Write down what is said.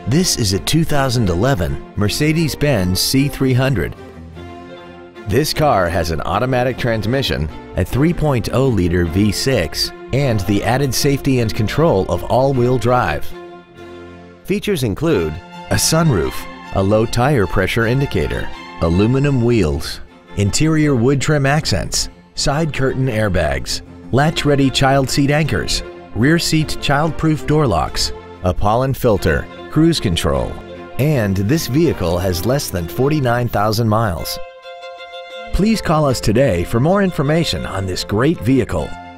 This is a 2011 Mercedes-Benz C300. This car has an automatic transmission, a 3.0-liter V6, and the added safety and control of all-wheel drive. Features include a sunroof, a low tire pressure indicator, aluminum wheels, interior wood trim accents, side curtain airbags, latch-ready child seat anchors, rear seat child-proof door locks, a pollen filter, cruise control, and this vehicle has less than 49,000 miles. Please call us today for more information on this great vehicle.